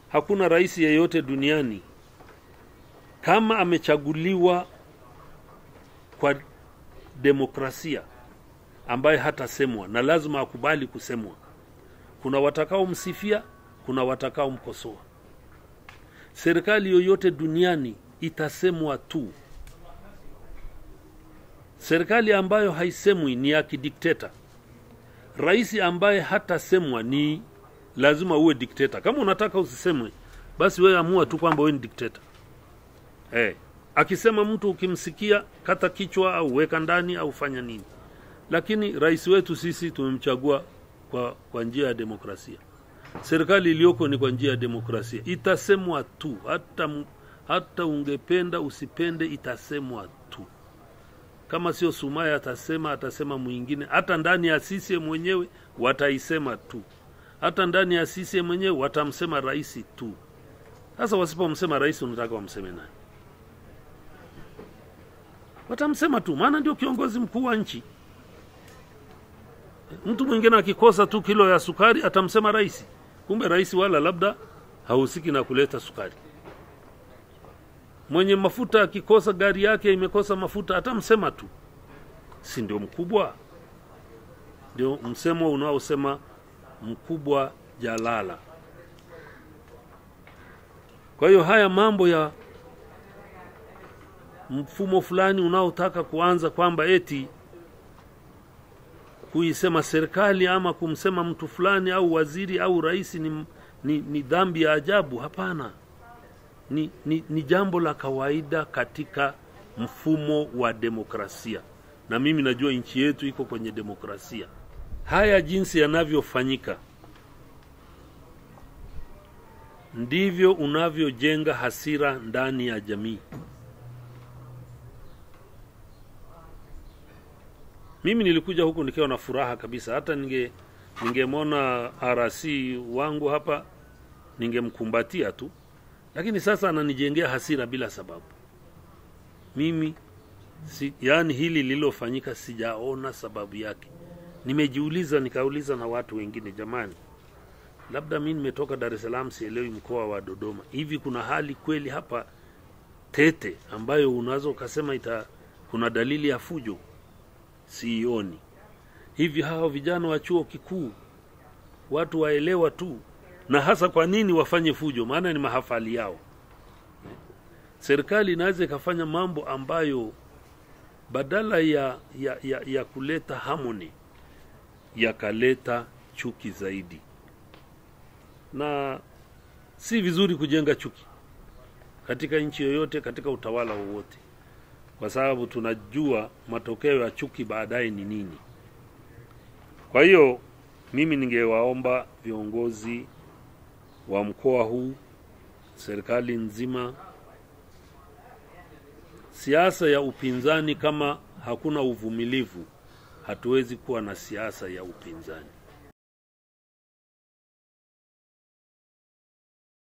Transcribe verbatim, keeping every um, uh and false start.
hakuna rais yeyote duniani kama amechaguliwa kwa demokrasia ambaye hatasemwa, na lazima akubali kusemwa. Kuna watakao msifia, kuna watakao mkosoa. Serikali yoyote duniani itasemwa tu. Serikali ambayo haisemwi ni ya kidikteta. Rais ambaye hatasemwa ni lazima uwe dikteta. Kama unataka usisemwe, basi wewe amua tu kwamba wewe ni dikteta. Eh, akisema mtu ukimsikia kata kichwa au weka ndani au fanya nini. Lakini rais wetu sisi tumemchagua kwa kwa njia ya demokrasia. Serikali iliyoko ni kwa njia ya demokrasia. Itasemwa tu, hata hata ungependa usipende, itasemwa tu. Kama sio Sumaya atasema, atasema mwingine. Hata ndani ya C C M mwenyewe wataisema tu. Hata ndani ya C C M mwenyewe watamsema rais tu. Sasa wasipomsema rais, unataka wamseme nani? Watamsema tu, maana ndio kiongozi mkuu wa nchi. Mtu mwingine akikosa tu kilo ya sukari atamsema rais. Kumbe rais wala labda hahusiki na kuleta sukari. Mwenye mafuta akikosa gari yake imekosa mafuta atamsema tu. Si ndio mkubwa? Ndio msemo unaosema mkubwa jalala. Kwa hiyo haya mambo ya mfumo fulani unaotaka kuanza kwamba eti kuisema serikali ama kumsema mtu fulani au waziri au rais ni, ni, ni dhambi ya ajabu, hapana. Ni, ni, ni jambo la kawaida katika mfumo wa demokrasia. Na mimi najua nchi yetu iko kwenye demokrasia. Haya jinsi yanavyofanyika ndivyo unavyojenga hasira ndani ya jamii. Mimi nilikuja huku nikiwa na furaha kabisa. Hata ninge ningemwona R C wangu hapa ningemkumbatia tu. Lakini sasa ananijengea hasira bila sababu. Mimi si, yani hili lililofanyika sijaona sababu yake. Nimejiuliza, nikauliza na watu wengine, jamani, labda mimi nimetoka Dar es Salaam sielewi mkoa wa Dodoma. Hivi kuna hali kweli hapa tete ambayo unazo kusema ita kuna dalili ya fujo? Sioni. Hivi hao vijana wa chuo kikuu watu waelewa tu, na hasa kwa nini wafanye fujo? Maana ni mahafali yao. Serikali inaweza kufanya mambo ambayo badala ya ya, ya, ya kuleta harmony yakaleta chuki zaidi. Na si vizuri kujenga chuki katika nchi yoyote, katika utawala wowote, kwa sababu tunajua matokeo ya chuki baadaye ni nini. Kwa hiyo mimi ningewaomba viongozi wa mkoa huu, serikali nzima, siasa ya upinzani, kama hakuna uvumilivu hatuwezi kuwa na siasa ya upinzani.